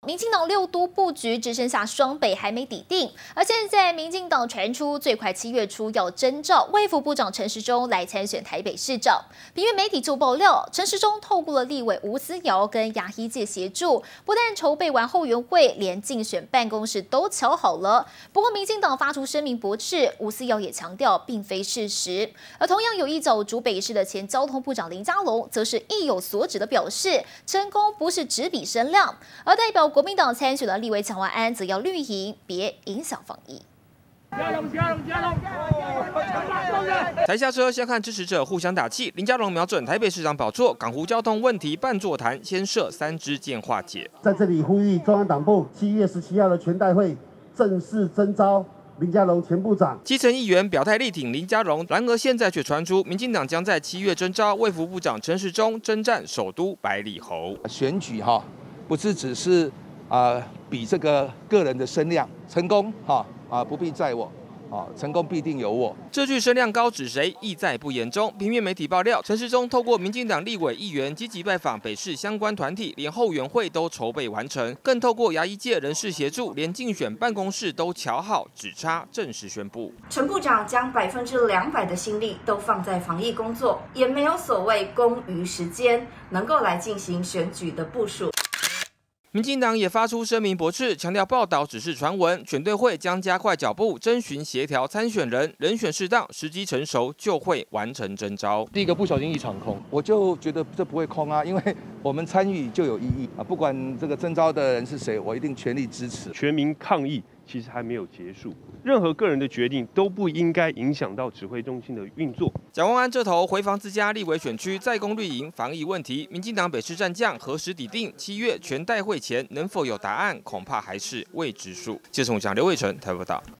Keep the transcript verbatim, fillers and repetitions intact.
民进党六都布局只剩下双北还没底定，而现在民进党传出最快七月初要征召卫福部长陈时中来参选台北市长。平面媒体就爆料，陈时中透过了立委吴思瑶跟牙医界协助，不但筹备完后援会，连竞选办公室都瞧好了。不过民进党发出声明驳斥，吴思瑶也强调并非事实。而同样有意角逐北市的前交通部长林佳龙，则是意有所指的表示，成功不是只比声量，而代表国民党参选的立委蒋万安则要绿营，别影响防疫。 台下车先看支持者互相打气，林佳龙瞄准台北市长宝座，港湖交通问题办座谈，先设三支箭化解。 在这里呼吁中央党部七月十七号的全代会正式征召林佳龙前部长。 基层议员表态力挺林佳龙，然而现在却传出民进党将在七月征召卫福部长陈时中征战首都百里侯。 选举哈，不是只是啊、呃、比这个个人的声量，成功哈啊不必在我。啊，成功必定有我。 这句声量高指谁，意在不言中。平面媒体爆料，陈时中透过民进党立委议员积极拜访北市相关团体，连后援会都筹备完成，更透过牙医界人士协助，连竞选办公室都瞧好，只差正式宣布。 陈部长将百分之两百的心力都放在防疫工作，也没有所谓公余时间能够来进行选举的部署。 民进党也发出声明驳斥，强调报道只是传闻，选对会将加快脚步，征询协调参选人，人选适当，时机成熟就会完成征召。 第一个不小心一场空，我就觉得这不会空啊，因为我们参与就有意义啊，不管这个征召的人是谁，我一定全力支持。 全民抗疫其实还没有结束，任何个人的决定都不应该影响到指挥中心的运作。 蒋万安这头回防自家立委选区再攻绿营防疫问题，民进党北市战将何时底定？七月全代会前能否有答案，恐怕还是未知数。记者从蒋刘伟成台北报道。